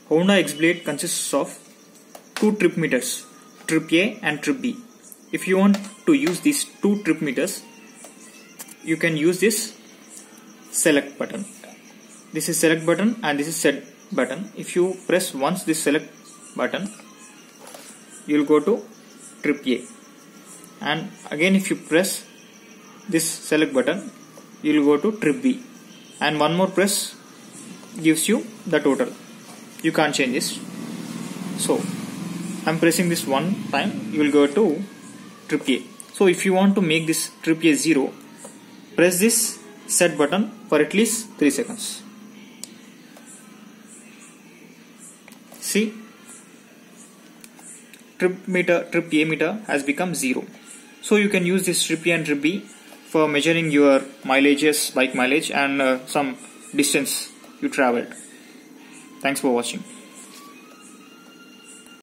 Honda X-Blade consists of two trip meters, trip A and trip B. If you want to use these two trip meters, you can use this select button. This is select button and this is set button. If you press once this select button, you will go to trip A, and again if you press this select button, you will go to trip B, and one more press gives you the total. You can't change this. So I'm pressing this one time, you will go to trip A. So if you want to make this trip A 0, press this set button for at least 3 seconds. See, trip A meter has become 0. So you can use this trip A and trip B for measuring your mileages, bike mileage, and some distance you traveled. Thanks for watching.